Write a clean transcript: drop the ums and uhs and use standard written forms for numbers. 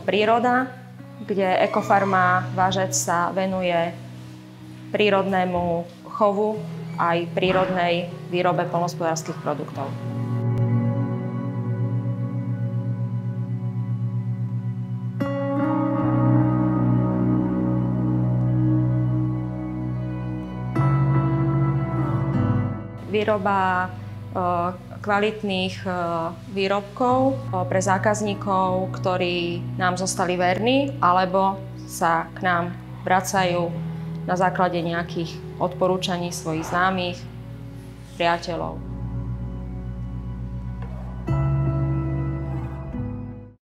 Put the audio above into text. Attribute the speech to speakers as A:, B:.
A: príroda, kde Ekofarma Vážec sa venuje prírodnému chovu aj prírodnej výrobe poľnohospodárskych produktov. Výroba kvalitných výrobkov pre zákazníkov, ktorí nám zostali verní alebo sa k nám vracajú na základe nejakých odporúčaní svojich známych, priateľov.